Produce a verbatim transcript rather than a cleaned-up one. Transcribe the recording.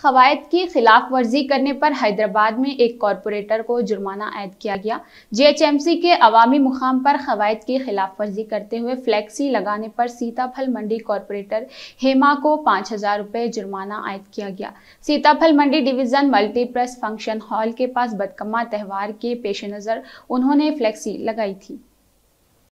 कवायद की खिलाफ वर्जी करने पर हैदराबाद में एक कॉरपोरेटर को जुर्माना आयद किया गया। जीएचएमसी के अवामी मुकाम पर कवायद की खिलाफ वर्जी करते हुए फ्लैक्सी लगाने पर सीताफल मंडी कॉरपोरेटर हेमा को पाँच हजार रुपये जुर्माना आयद किया गया। Sitaphal Mandi division multiplex function hall के पास बदकम्मा त्यौहार के पेश नज़र उन्होंने फ्लैक्सी लगाई थी।